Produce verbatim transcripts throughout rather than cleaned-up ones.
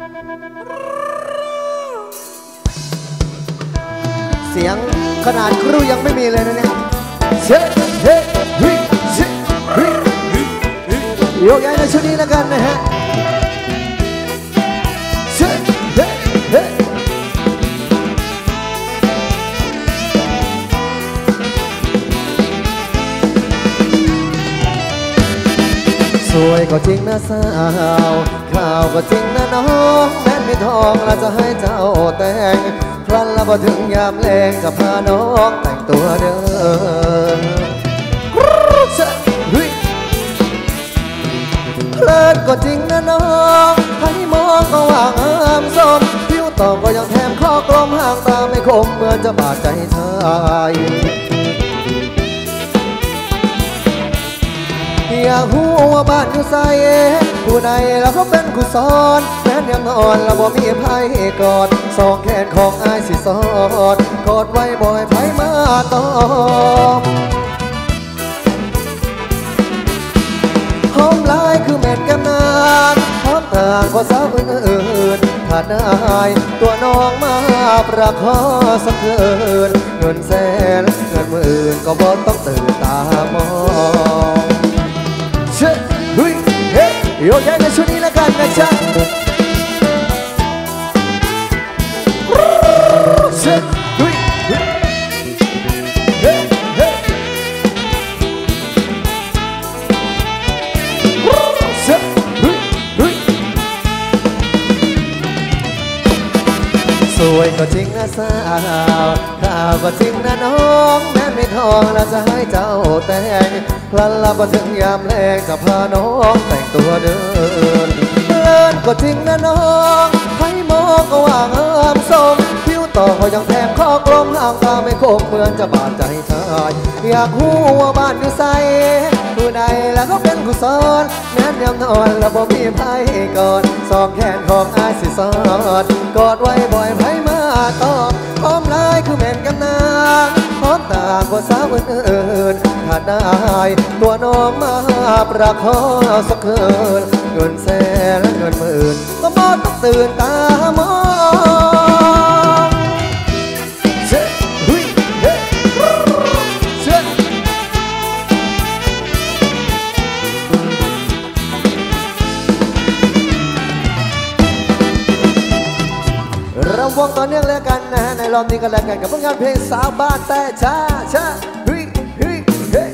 เสียงขนาดครูยังไม่มีเลยนะเนี่ยเฮ้เฮ้เฮ้เฮ้โยกย้ายในชุดนี้แล้วกันนะฮะเฮ้เฮ้เฮ้สวยก็จริงนะสาวข่าวก็จริงนะน้องแม้ไม่ทองเราจะให้เจ้าแต่งพลันละพอถึงยามแรงจะพาน้องแต่งตัวเดินเพลินก็จริงนะน้องให้มองก็ว่างามสมผิวต่อก็ยังแถมข้อกลมห่างตาไม่คมเหมือนจะบาดใจชายอยากหูว่าบ้านอยู่ใส่ผู้ใดแล้วเขาเป็นกุศลแม้ยังนอนแล้วบ่มีไพ่กอดสองแขนของอายสิสอดกอดไว้บ่อยไพ่มาตอมหอมลายคือเม็ดกันนานหอมต่างกว่าสาวอื่นๆถ้าได้ตัวน้องมาประคองสักคืนเงินแสนเงินหมื่นก็บ่ต้องตื่นตามองเฮ้เฮ้เฮ้โยกย้ายในชุดนี้แล้วกันนะจ๊ะเฮ้เฮ้เฮ้เฮ้เฮ้สวยก็จริงนะสาวข่าวก็จริงนะน้องแม้ไม่ทองเราจะให้เจ้าแต่งพลันละพอถึงยามแรงจะพาน้องแต่งตัวเดินเพลินก็จริงนะน้องให้มองก็ว่างามสมผิวต่อก็ยังแทงข้อกลมห่างตาไม่คมเหมือนจะบาดใจชายอยากหูว่าบ้านอยู่ใส่ผู้ใดแล้วก็เป็นกุศลแม้ยามนอนแล้วบ่มีไพ่กอดสองแขนของอายสิสอดกอดไว้บ่อยไพ่มาตอมพร้อมลายคือแม่นกันนางพร้อมต่างกว่าสาวอื่นๆถ้าได้ตัวน้องมาประคองสักคืนเงินแสนและเงินหมื่นก็บ่ต้องตื่นตามองเฮ้เฮ้เฮ้เฮ้เราวงต่อเนื่องแล้วกันนะฮะในรอบนี้กันแล้วกันกับผลงานเพลงสาวบ้านแต่ช้าช้าเฮ้ยเฮ้ยเฮ้ย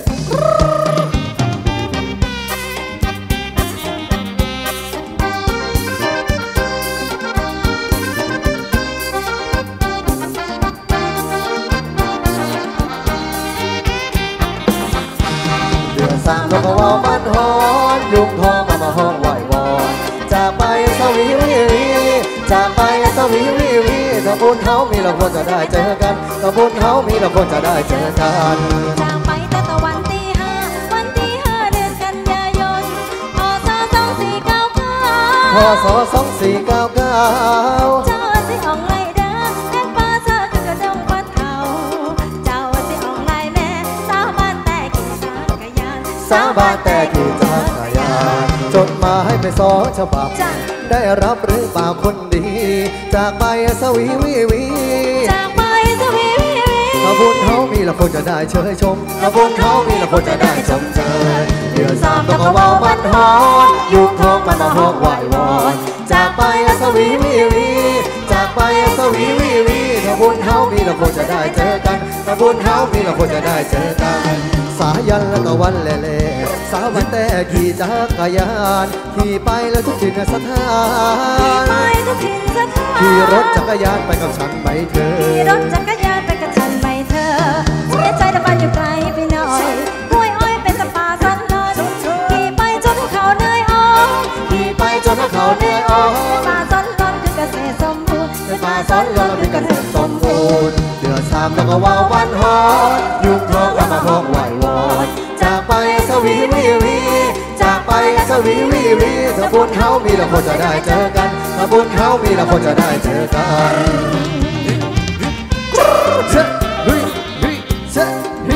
สามนกว่ามันฮอนยุงทองมามาห้องไหววอนจากไปสวีวีจากไปสวีวีวีถ้าบุญเขามีเราควรจะได้เจอกันถ้าบุญเขามีเราควรจะได้เจอกันจากไปแต่ตะวันที่ห้าวันที่ห้าเดือนกันยายนพศสองสี่เก้าเก้าพศสองสี่เก้าเก้าเจ้าสิอ่องไล่เด้อแค่ป้าเจอคือกระดงปัดเข่าเจ้าสิอ่องไล่แม่สาวบ้านแต่ขี่จักรยานสาวบ้านแต่ขี่จักรยานจดหมายไปสองฉบับได้รับหรือเปล่าคนดีจากไปสวีวีวีจากไปสวีวีวีถ้าบุญเขามีเราควรจะได้เชยชมถ้าบุญเขามีเราควรจะได้ชมเชยเดือนสามต้องเอามันฮอนยุคทองมันมาฮอกไหววอนจากไปสวีวีวีจากไปสวีวีวีถ้าบุญเขามีเราควรจะได้เจอกันถ้าบุญเขามีเราควรจะได้เจอกันสายันแล้วก็วันเล่เล่สาววันแต่ขี่จักรยานขี่ไปแล้วทุกถิ่นสถานขี่ไปทุกถิ่นสถานขี่รถจักรยานไปกับฉันไปเธอขี่รถจักรยานไปกับฉันไปเธอเสียใจแต่บ้านอยู่ไกลไปหน่อยห้วยอ้อยเป็นสปาสันนอนขี่ไปจนเขาเหนื่อยอ่อนขี่ไปจนเขาเหนื่อยอ่อนป่าสันนอนคือเกษตรสมบูรณ์ป่าสันนอนคือเกษตรสมบูรณ์เดือนสามแล้วก็ว่าวันฮอนยุคทองแล้วมาฮอกไหววอนจากไปสวีวีวีจากไปสวีวีวีถ้าบุญเขามีเราควรจะได้เจอกันถ้าบุญเขามีเราควรจะได้เจอกันเฮ้เฮ้เฮ้เฮ้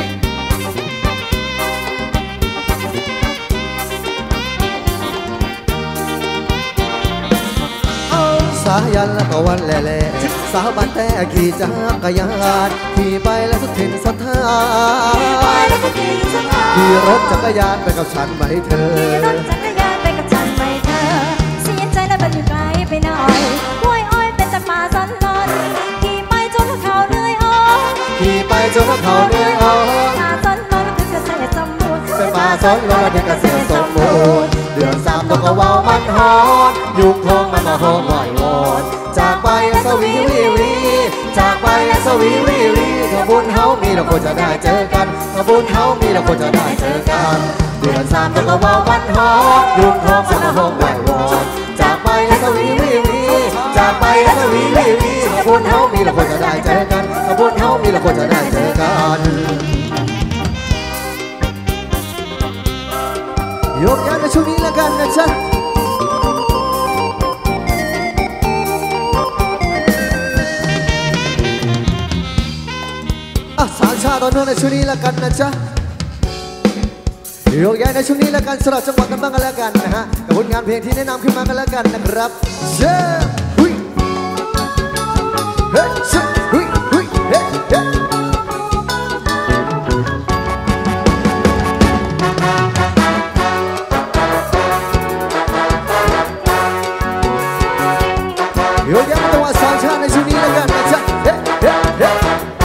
Oh ายันแล้วก็วันแหล่สาวบ้านแต่ขี่จักรยานขี่ไปแล้วสุดถิ่นสถานขี่รถจักรยานไปกับฉันไหมเธอขี่รถจักรยานไปกับฉันไหมเธอเสียใจแล้วมันอยู่ไกลไปหน่อยห้วยอ้อยเป็นแต่ป่าสันลอนขี่ไปจนเขาเหนื่อยอ่อนขี่ไปจนเขาเหนื่อยอ่อนป่าสันลอนคือเกษตรสมบูรณ์เป็นป่าสันลอนคือเกษตรสมบูรณ์เดือนสามต้องก็ว้าวมันฮอนยุคทองมันมาหอมไหววอนจากไปสวีวีวีจากไปสวีวีวีถ้าบุญเฮามีเราควรจะได้เจอกันถ้าบุญเฮามีเราควรจะได้เจอกันเดือนสามต้องก็ว้าวมันฮอนยุคทองมันมาหอมไหววอนจากไปสวีวีวีจากไปสวีวีวีถ้าบุญเฮามีเราควรจะได้เจอกันถ้าบุญเฮามีเราควรจะได้เจอกันยกย้ายในช่วงนี้แล้วกันนะจ๊ะอ่ะสามชาตอนนู้นในช่วงนี้แล้วกันนะจ๊ะยกย้ายในช่วงนี้แล้วกันสำหรับจังหวะกันบ้างกันแล้วกันนะฮะกับผลงานเพลงที่แนะนำขึ้นมากันแล้วกันนะครับเจ้หุยเฮ้ยเจ้หุยหุยเฮ้ยเฮ้ยยกย้ายตัวสามชาในช่วงนี้แล้วกันนะจ๊ะเฮ้ยเฮ้ยเฮ้ย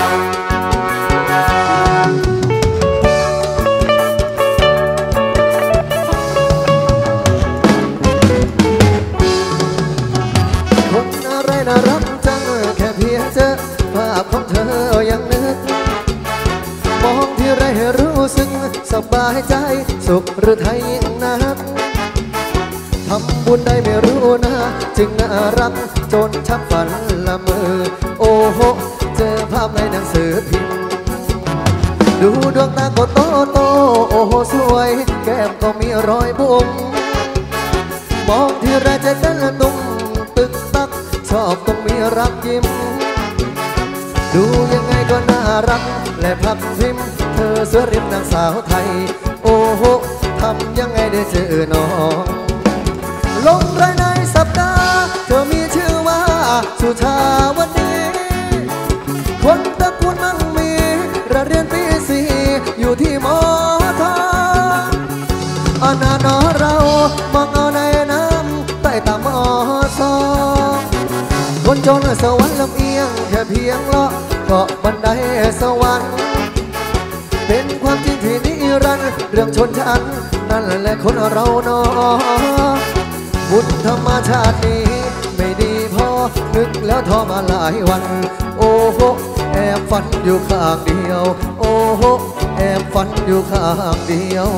คนอะไรน่ารักจังแค่เพียงเจอภาพของเธอยังนึกมองที่ไรให้รู้สึกสบายใจสุขหรือไทยยิ่งนักทำบุญได้ไม่รู้นะจึงน่ารักจนชักฝันละเมอโอ้โหเจอภาพในหนังสือพิมพ์ดูดวงตาก็โตโตโอ้โหสวยแก้มก็มีรอยบุ๋มมองที่ไรใจเต้นตุ้มตึกตักชอบต้องมีรักยิ้มดูยังไงก็น่ารักและพักพิมพ์เธอสวยริมนางสาวไทยโอ้โหทำยังไงได้เจอน้องลงรายในสัปดาห์เธอมีชื่อว่าสุชาวดีคนตระกูลมั่งมีระเรียนปีสี่อยู่ที่มอทออาณาหนอเรามองเอาในน้ำใต้ตามอซอคนจนสวรรค์ลำเอียงแค่เพียงเลาะเกาะบันไดสวรรค์เป็นความจริงที่นิรันดร์เรื่องชนชั้นนั่นแหละคนเราเนาะบุญธรรมชาตินี้ไม่ดีพอนึกแล้วท้อมาหลายวันโอ้โหแอบฝันอยู่ข้างเดียวโอ้โหแอบฝันอยู่ข้างเดียว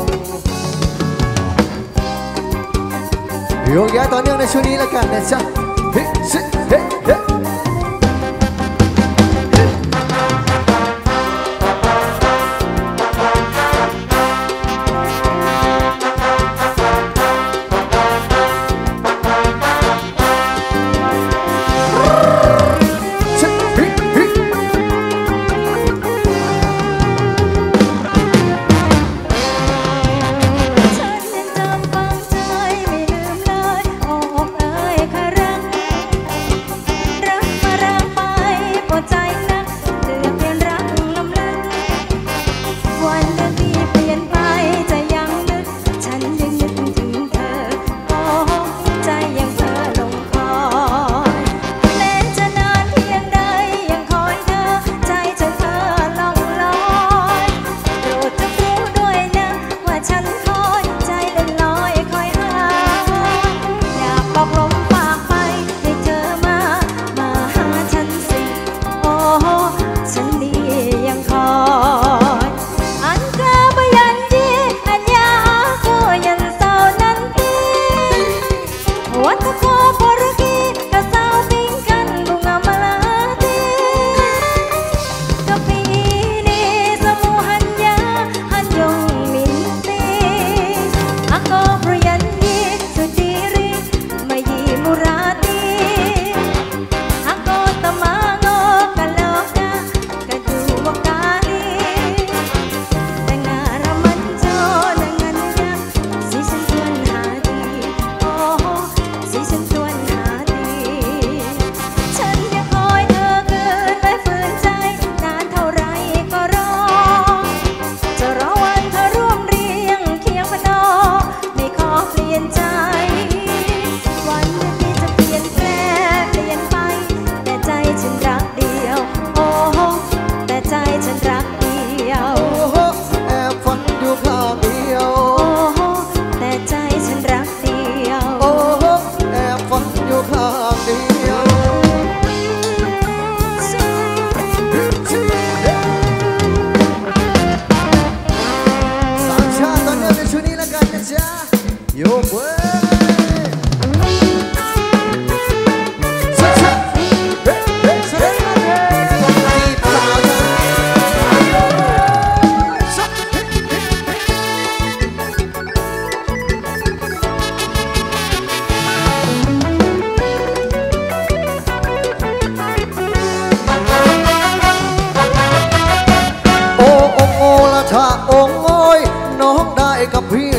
โยกย้ายต่อเนื่องในช่วงนี้แล้วกันนะจ๊ะเฮ้เฮ้เฮ้เฮ้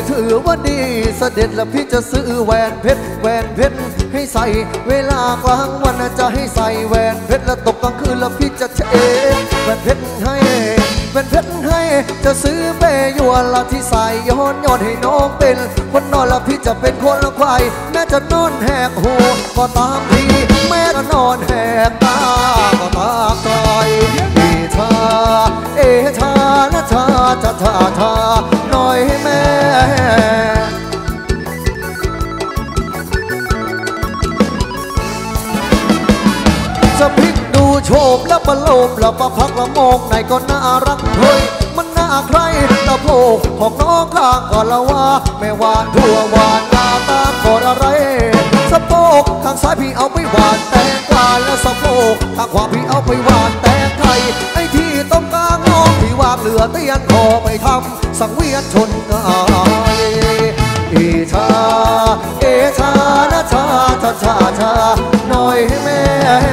ถือว่าดีเสด็จแล้วพี่จะซื้อแหวนเพชรแหวนเพชรให้ใส่เวลากลางวันจะให้ใส่แหวนเพชรแล้วตกกลางคืนแล้วพี่จะเช็ดแหวนเพชรให้แหวนเพชรให้จะซื้อเปยวนละที่ใส่ย้อนย้อนให้น้องเป็นคนนอนแล้วพี่จะเป็นคนละควายแม้จะนอนแหกหูก็ตามทีแม้จะนอนแหกตาก็ตามใจเอชาเอชานะชาชาชาชาหน่อยให้แม่จะพลิกดูโฉมแล้วประโลมแล้วประพักละมองไหนก็น่ารักเฮ้ยมันน่าใครตะโพกของน้องข้างก่อนละว่าแม่หวานทั่วหวานตาตามก่อนอะไรสะโพกข้างซ้ายพี่เอาไปหวานแตงกวาแล้วสะโพกข้างขวาพี่เอาไปหวานแตงไทยไอ้ที่ต้องกลางน้องพี่วางเหลือเตียนคอไม่ทำสังเวียนชนกายเอชาเอชานะชาชาชาชาหน่อยให้แม่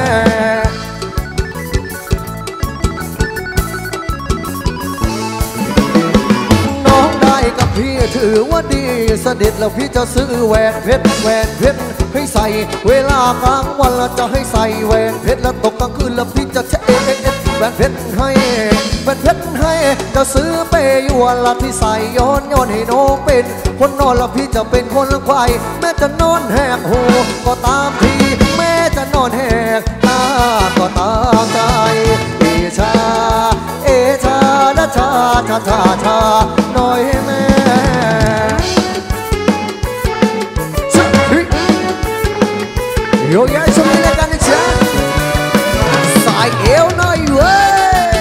น้องได้กับพี่ถือว่าดีเสด็จแล้วพี่จะซื้อแหวนเพชรแหวนเพชรให้ใส่เวลากลางวันแล้วจะให้ใส่แหวนเพชรแล้วตกกลางคืนแล้วพี่จะเช็ดแหวนเพชรให้แหวนเพชรให้จะซื้อเปยวนละที่ใส่ย้อนย้อนให้น้องเป็นคนนอนแล้วพี่จะเป็นคนละควายแม้จะนอนแหกหูก็ตามทีแม้จะนอนแหกตาก็ตามใจเอชาเอชานะชาชาชาชาหน่อยให้แม่โยยายชมเลยกันนะจ๊ะสายเอวหน่อยเว้ย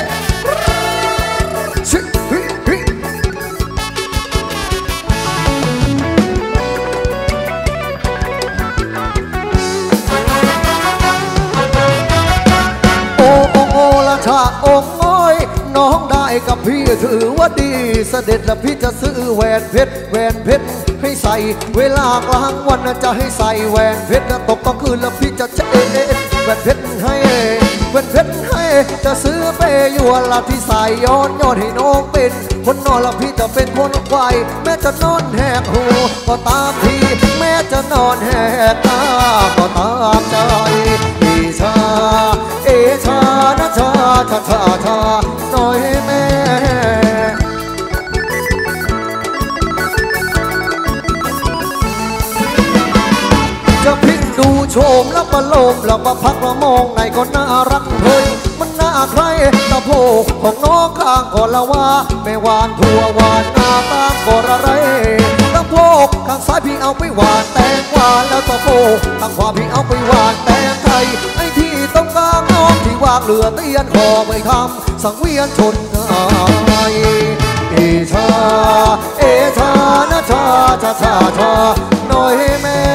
โอ้โอ้โอ้ละชาโอ้โอ้ยน้องได้กับพี่ถือว่าดีเสด็จแล้วพี่จะซื้อแหวนเพชรแหวนเพชรให้ใส่เวลากลางวันจะให้ใส่แหวนเพชรตกกลางคืนแล้วพี่จะเช็ดแหวนเพชรให้แหวนเพชรให้จะซื้อเปยวนละที่ใส่ย้อนย้อนให้น้องเป็นคนนอนแล้วพี่จะเป็นคนควายแม้จะนอนแหกหูก็ตามทีแม้จะนอนแหกตาก็ตามใจเอชาเอชานะชาชาชาชาหน่อยให้แม่จะพลิกดูโฉมแล้วประโลมแล้วประพักละมองไหนก็น่ารักเฮ้ยมันน่าใครตะโพกของน้องข้างก่อนละว่าแม่หวานทั่วหวานหน้าตามก่อนอะไรตะโพกข้างซ้ายพี่เอาไปหวานแตงกวาแล้วตะโพกข้างขวาพี่เอาไปหวานแตงไทยไอ้ที่ต้องกลางน้องที่วางเหลือเตียนคอไม่ทำสังเวียนชนกายเอชาเอชานะชาชาชาชาหน่อยให้แม่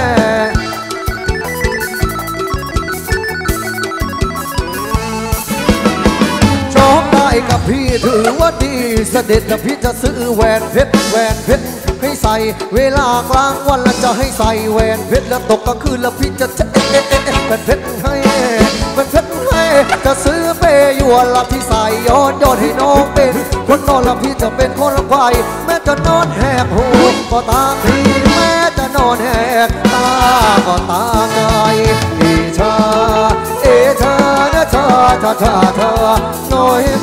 น้องได้กับพี่ถือว่าดีเสด็จแล้วพี่จะซื้อแหวนเพชรแหวนเพชรให้ใส่เวลากลางวันแล้วจะให้ใส่แหวนเพชรแล้วตกกลางคืนแล้วพี่จะเช็ดแหวนเพชรให้แหวนเพชรให้จะซื้อเปยวนละที่ใส่ย้อนย้อนให้น้องเป็นคนนอนแล้วพี่จะเป็นคนละควายแม้จะนอนแหกหูก็ตามทีแม้จะนอนแหกตาก็ตามใจเอชาเอชานะชาชาชาชาหน่อย